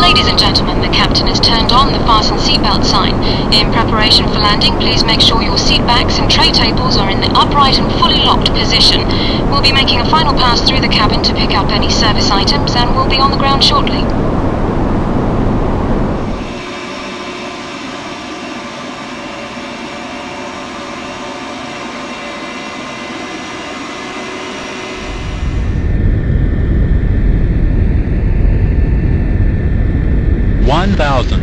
Ladies and gentlemen, the captain has turned on the fasten seatbelt sign. In preparation for landing, please make sure your seat backs and tray tables are in the upright and fully locked position. We'll be making a final pass through the cabin to pick up any service items, and we'll be on the ground shortly. $1,000.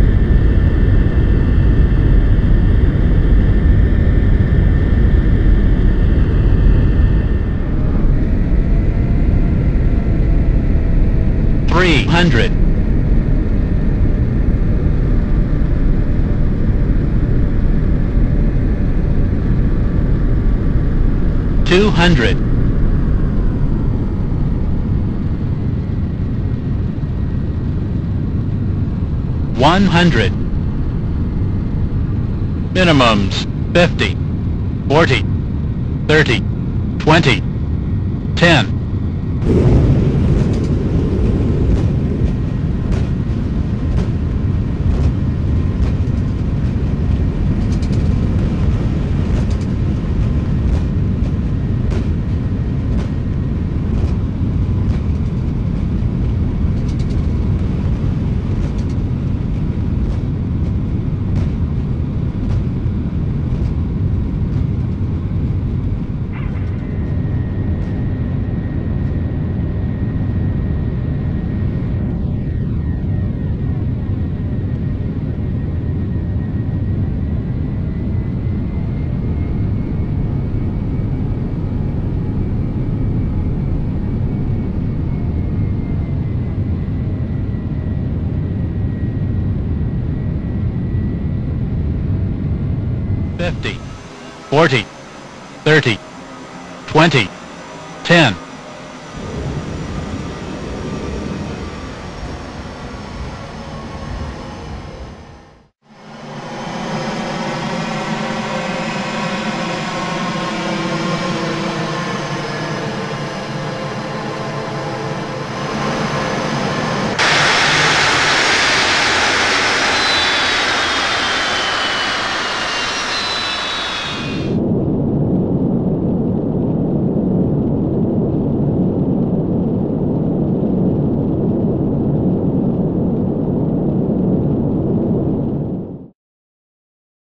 $300. $200. $100. Minimums 50, 40, 30, 20, 10. $50, 40, 30, 20, 10.